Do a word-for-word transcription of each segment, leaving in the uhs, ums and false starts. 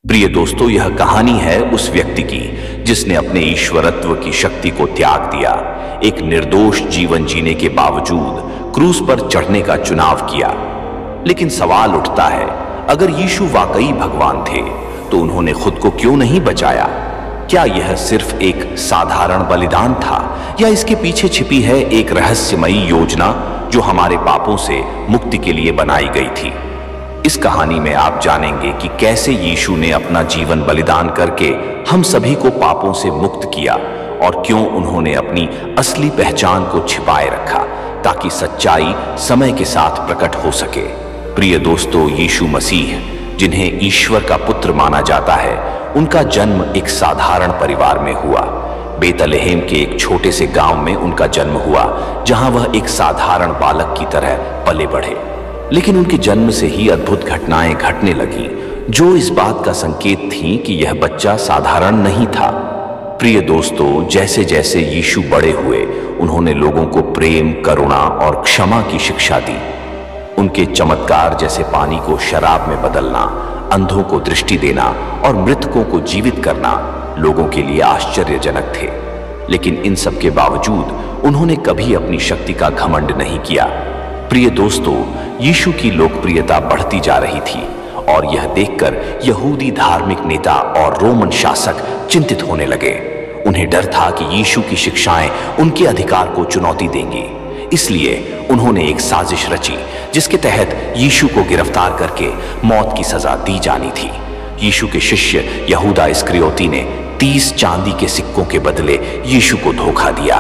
प्रिय दोस्तों, यह कहानी है उस व्यक्ति की जिसने अपने ईश्वरत्व की शक्ति को त्याग दिया, एक निर्दोष जीवन जीने के बावजूद क्रूस पर चढ़ने का चुनाव किया। लेकिन सवाल उठता है, अगर यीशु वाकई भगवान थे तो उन्होंने खुद को क्यों नहीं बचाया? क्या यह सिर्फ एक साधारण बलिदान था या इसके पीछे छिपी है एक रहस्यमयी योजना जो हमारे पापों से मुक्ति के लिए बनाई गई थी? इस कहानी में आप जानेंगे कि कैसे यीशु ने अपना जीवन बलिदान करके हम सभी को पापों से मुक्त किया और क्यों उन्होंने अपनी असली पहचान को छिपाए रखा ताकि सच्चाई समय के साथ प्रकट हो सके। प्रिय दोस्तों, यीशु मसीह, जिन्हें ईश्वर का पुत्र माना जाता है, उनका जन्म एक साधारण परिवार में हुआ। बेतलहम के एक छोटे से गांव में उनका जन्म हुआ, जहां वह एक साधारण बालक की तरह पले बढ़े। लेकिन उनके जन्म से ही अद्भुत घटनाएं घटने लगीं, जो इस बात का संकेत थीं कि यह बच्चा साधारण नहीं था। प्रिय दोस्तों, जैसे जैसे यीशु बड़े हुए, उन्होंने लोगों को प्रेम, करुणा और क्षमा की शिक्षा दी। उनके चमत्कार जैसे पानी को शराब में बदलना, अंधों को दृष्टि देना और मृतकों को जीवित करना लोगों के लिए आश्चर्यजनक थे। लेकिन इन सब के बावजूद उन्होंने कभी अपनी शक्ति का घमंड नहीं किया। प्रिय दोस्तों, यीशु की लोकप्रियता बढ़ती जा रही थी और यह देखकर यहूदी धार्मिक नेता और रोमन शासक चिंतित होने लगे। उन्हें डर था कि यीशु की शिक्षाएं उनके अधिकार को चुनौती देंगी। इसलिए उन्होंने एक साजिश रची जिसके तहत यीशु को गिरफ्तार करके मौत की सजा दी जानी थी। यीशु के शिष्य यहूदा इस्करियोती ने तीस चांदी के सिक्कों के बदले यीशु को धोखा दिया।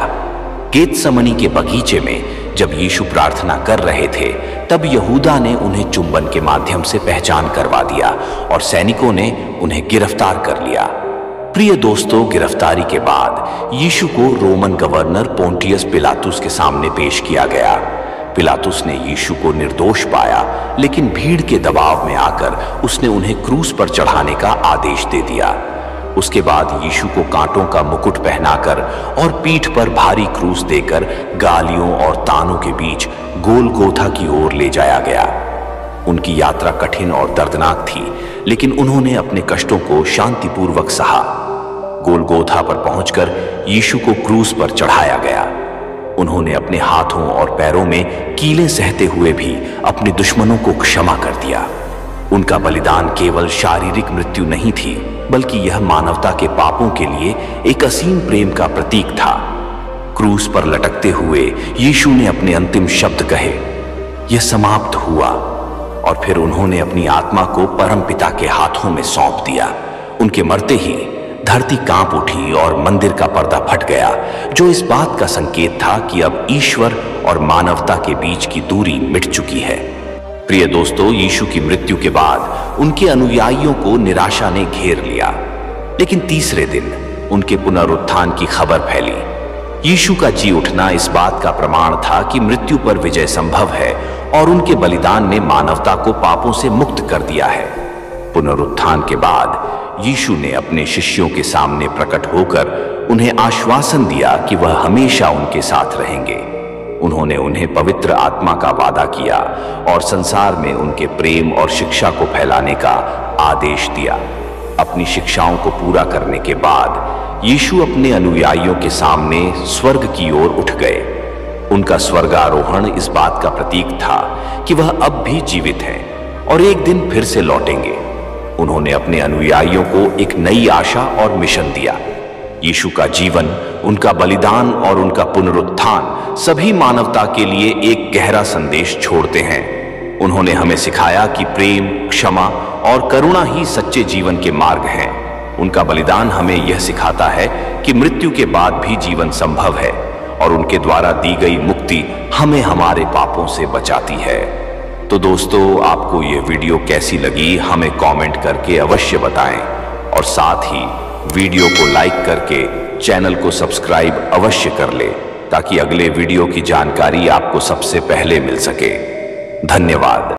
गेतसमनी के बगीचे में जब यीशु प्रार्थना कर रहे थे, तब यहूदा ने उन्हें चुंबन के माध्यम से पहचान करवा दिया और सैनिकों ने उन्हें गिरफ्तार कर लिया। प्रिय दोस्तों, गिरफ्तारी के बाद यीशु को रोमन गवर्नर पोंटियस पिलातुस के सामने पेश किया गया। पिलातुस ने यीशु को निर्दोष पाया, लेकिन भीड़ के दबाव में आकर उसने उन्हें क्रूस पर चढ़ाने का आदेश दे दिया। उसके बाद यीशु को कांटों का मुकुट पहनाकर और पीठ पर भारी क्रूस देकर गालियों और तानों के बीच गोलगोथा की ओर ले जाया गया। उनकी यात्रा कठिन और दर्दनाक थी, लेकिन उन्होंने अपने कष्टों को शांतिपूर्वक सहा। गोलगोथा पर पहुंचकर यीशु को क्रूस पर चढ़ाया गया। उन्होंने अपने हाथों और पैरों में कीलें सहते हुए भी अपने दुश्मनों को क्षमा कर दिया। उनका बलिदान केवल शारीरिक मृत्यु नहीं थी, बल्कि यह मानवता के पापों के लिए एक असीम प्रेम का प्रतीक था। क्रूस पर लटकते हुए यीशु ने अपने अंतिम शब्द कहे, यह समाप्त हुआ, और फिर उन्होंने अपनी आत्मा को परमपिता के हाथों में सौंप दिया। उनके मरते ही धरती कांप उठी और मंदिर का पर्दा फट गया, जो इस बात का संकेत था कि अब ईश्वर और मानवता के बीच की दूरी मिट चुकी है। प्रिय दोस्तों, यीशु की मृत्यु के बाद उनके अनुयायियों को निराशा ने घेर लिया। लेकिन तीसरे दिन उनके पुनरुत्थान की खबर फैली। यीशु का जी उठना इस बात का प्रमाण था कि मृत्यु पर विजय संभव है और उनके बलिदान ने मानवता को पापों से मुक्त कर दिया है। पुनरुत्थान के बाद यीशु ने अपने शिष्यों के सामने प्रकट होकर उन्हें आश्वासन दिया कि वह हमेशा उनके साथ रहेंगे। उन्होंने उन्हें पवित्र आत्मा का वादा किया और संसार में उनके प्रेम और शिक्षा को फैलाने का आदेश दिया। अपनी शिक्षाओं को पूरा करने के बाद यीशु अपने अनुयायियों के सामने स्वर्ग की ओर उठ गए। उनका स्वर्गारोहण इस बात का प्रतीक था कि वह अब भी जीवित हैं और एक दिन फिर से लौटेंगे। उन्होंने अपने अनुयायियों को एक नई आशा और मिशन दिया। यीशु का जीवन, उनका बलिदान और उनका पुनरुत्थान सभी मानवता के लिए एक गहरा संदेश छोड़ते हैं। उन्होंने हमें सिखाया कि प्रेम, क्षमा और करुणा ही सच्चे जीवन के मार्ग हैं। उनका बलिदान हमें यह सिखाता है कि मृत्यु के बाद भी जीवन संभव है और उनके द्वारा दी गई मुक्ति हमें हमारे पापों से बचाती है। तो दोस्तों, आपको ये वीडियो कैसी लगी हमें कमेंट करके अवश्य बताएं और साथ ही वीडियो को लाइक करके चैनल को सब्सक्राइब अवश्य कर ले ताकि अगले वीडियो की जानकारी आपको सबसे पहले मिल सके। धन्यवाद।